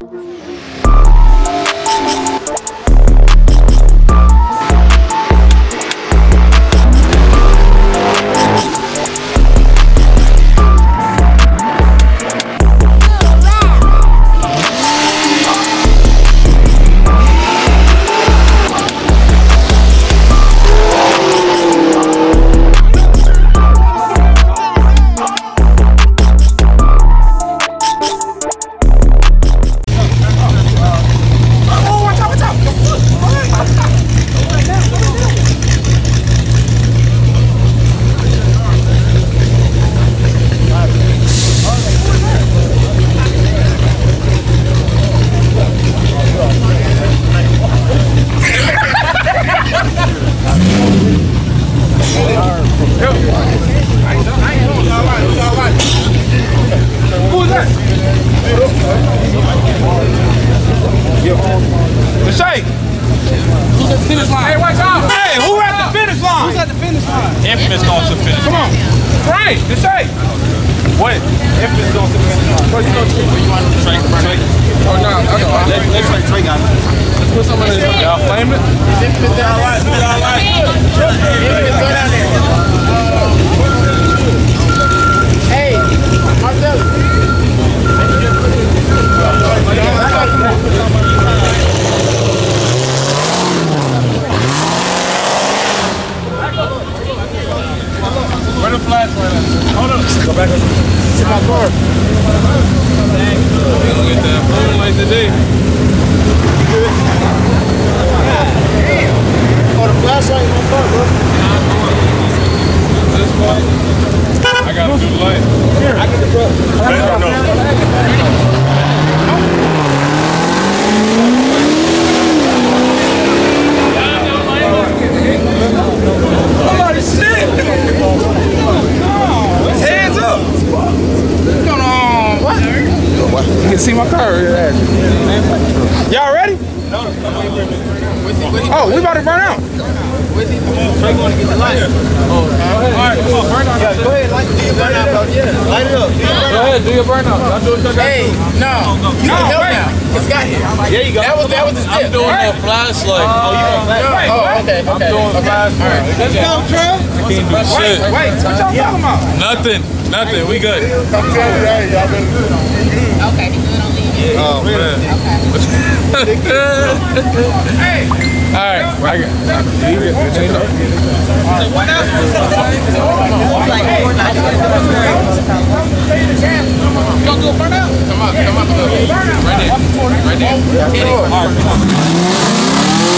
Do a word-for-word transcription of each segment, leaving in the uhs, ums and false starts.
See my car. Y'all ready? Oh, we about to burn out. Trey going to get the light. Oh, all right, come on, burn out. Yeah, go ahead, light, do your burnout, bro. Yeah, light it up. Go ahead, do your burnout. I'll do it. Hey, no, you can help now. It's got here. There you go. That was that was the step. I'm doing a flashlight. Oh, you want a flashlight? Oh, okay, okay. I'm doing a flashlight. Let's go, Trey. I can't do shit. Wait, what y'all talking about? Nothing, nothing. We good. Okay, the good on leave. Oh man. Okay. Hey. All right. I got. What else? You gonna do a burnout? Come on, come on, come on. Right there, right there. Hit it. All right, come on.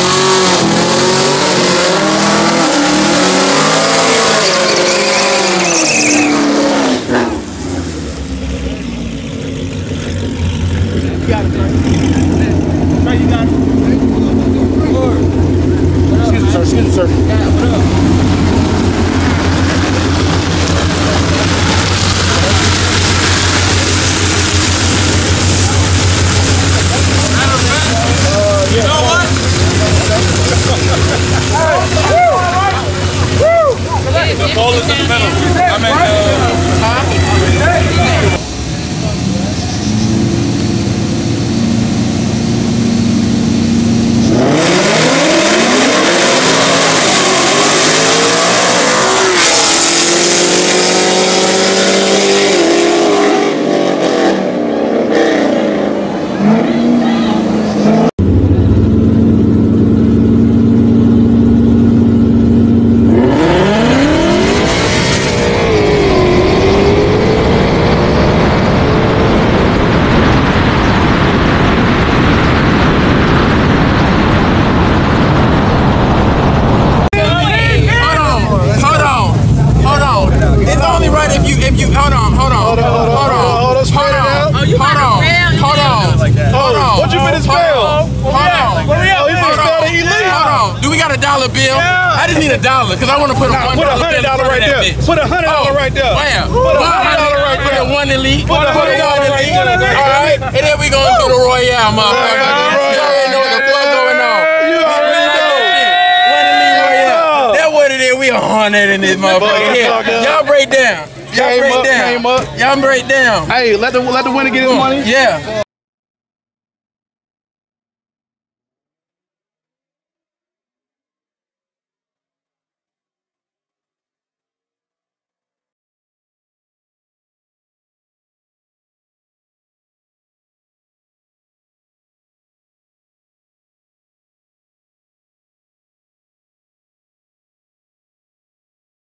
Bill. Yeah. I just need a dollar because I want to put a nah, one put a hundred dollar right there. Bitch. Put a hundred dollar right there. Bam. Put a hundred dollar right there. Put a one elite. Put a hundred dollar right there. All right, and then we gonna do the Royale, motherfucker. You already know what the fuck going on. You already know. One elite Royale. That's what it is. We a hundred in this motherfucker. Y'all break down. Y'all break down. Y'all break down. Hey, let the let the winner get his money. Yeah.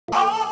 Oh!